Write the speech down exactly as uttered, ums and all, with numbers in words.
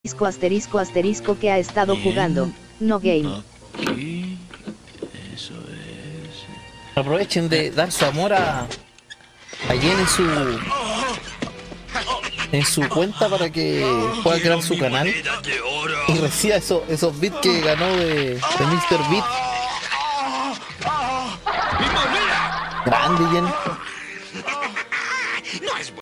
asterisco asterisco asterisco que ha estado jugando, no game. Aquí. Eso es. Aprovechen de dar su amor a, a Jen en su en su cuenta para que pueda crear su canal y reciba esos, esos bits que ganó de, de míster Beat. Grande, Jen.